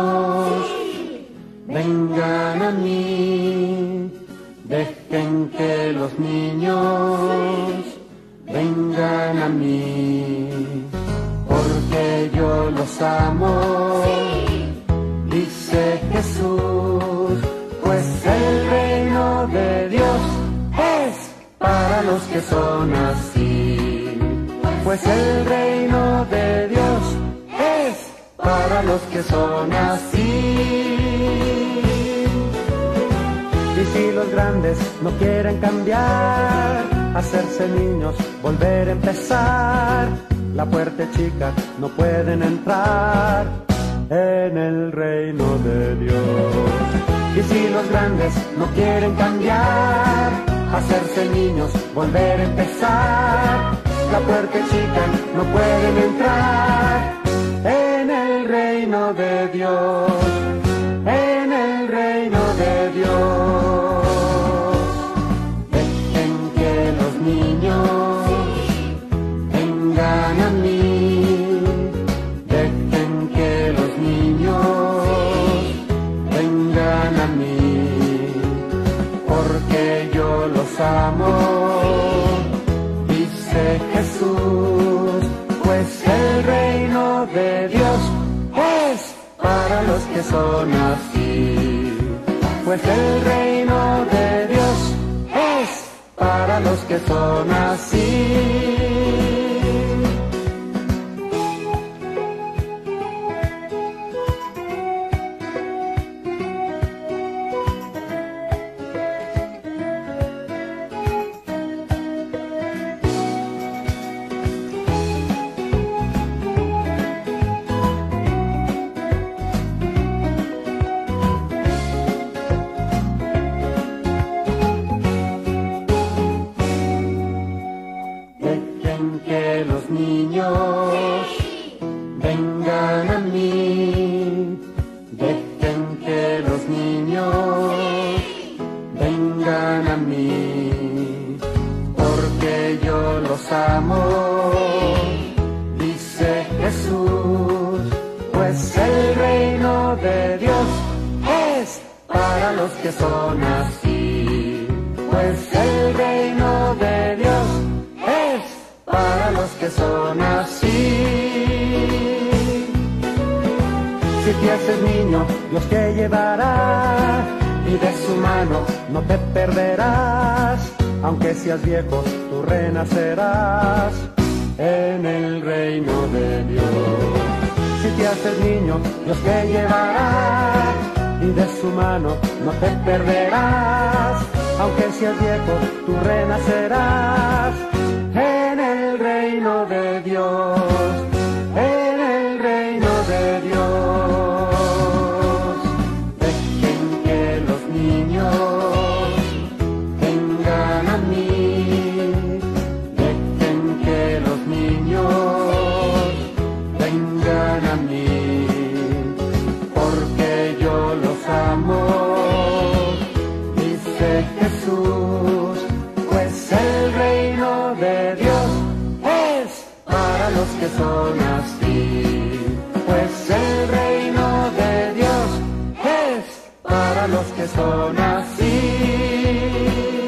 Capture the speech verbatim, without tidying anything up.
niños, vengan a mí, dejen que los niños vengan a mí, porque yo los amo, dice Jesús, pues el reino de Dios es para los que son así, pues el reino de Dios es para los que son así. Y si los grandes no quieren cambiar, hacerse niños, volver a empezar, la puerta chica no pueden entrar en el reino de Dios. Y si los grandes no quieren cambiar, hacerse niños, volver a empezar, la puerta chica no pueden entrar en el reino de Dios, en el reino de Dios. Dejen que los niños vengan a mí, dejen que los niños vengan a mí, porque yo los amo, dice Jesús, pues el reino de Dios es para los que son así, pues el reino de Dios es para los que son así. Que los niños vengan a mí, dejen que los niños vengan a mí, porque yo los amo, dice Jesús, pues el reino de Dios es para los que son así, pues el reino de Dios es para los que son así. Si te haces niño, Dios te llevará, y de su mano no te perderás, aunque seas viejo, tú renacerás en el reino de Dios. Si te haces niño, Dios te llevará, y de su mano no te perderás, aunque seas viejo, tú renacerás en el reino de Dios, en el reino de Dios. Dejen que los niños vengan a mí, dejen que los niños vengan a mí, porque yo los amo, dice Jesús, pues el reino de Dios es para los que son así, pues el reino de Dios es para los que son así.